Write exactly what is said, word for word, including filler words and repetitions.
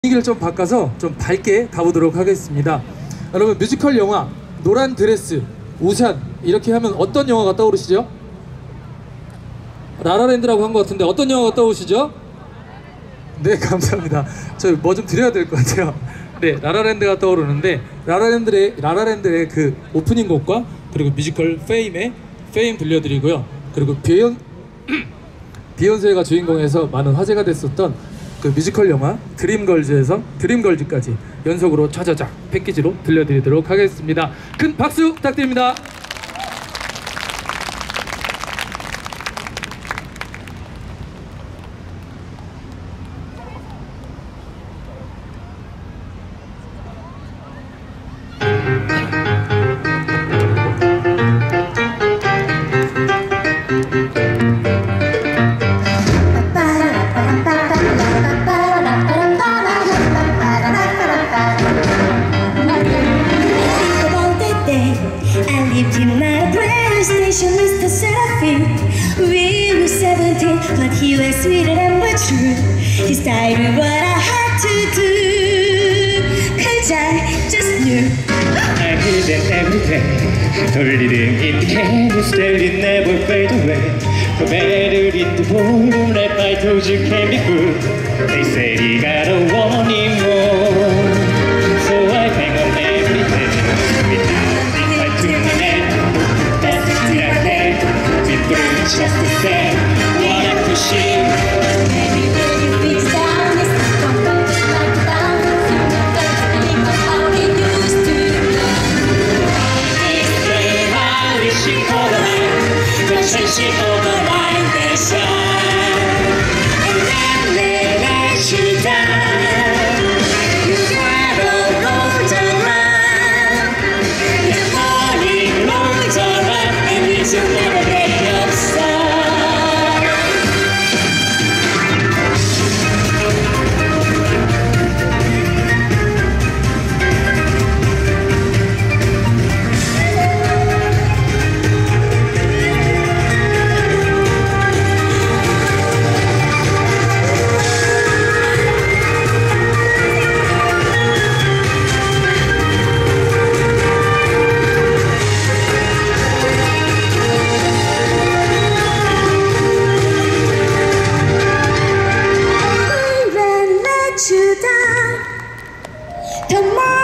분위기를 좀 바꿔서 좀 밝게 가보도록 하겠습니다. 여러분, 뮤지컬 영화 노란 드레스, 우산 이렇게 하면 어떤 영화가 떠오르시죠? 라라랜드라고 한 것 같은데 어떤 영화가 떠오르시죠? 네, 감사합니다. 저 뭐 좀 드려야 될 것 같아요. 네, 라라랜드가 떠오르는데 라라랜드의 라라랜드의 그 오프닝 곡과 그리고 뮤지컬 페임의 페임 들려드리고요. 그리고 비욘 비욘세가 주인공에서 많은 화제가 됐었던 그 뮤지컬 영화 드림걸즈에서 드림걸즈까지 연속으로 차자작 패키지로 들려드리도록 하겠습니다. 큰 박수 부탁드립니다. I lived in my radio station, Mister Seraphim. We were seventeen, but he was sweeter and more true. He started what I had to do, cause I just knew. I hear them every day, 돌리는 indicator, still it never fade away. No matter in the moonlight, I told you can be good. They say you gotta want it more, so I hang on every day. Just the same, what I push in. Baby, baby, fix down this come back like down. Feel the feeling of how it used to be. This day, I wish you could have, but since you override the sun, And then they let you down. You gotta roll around. the morning rolls around, and it's another day of sun. You down. The more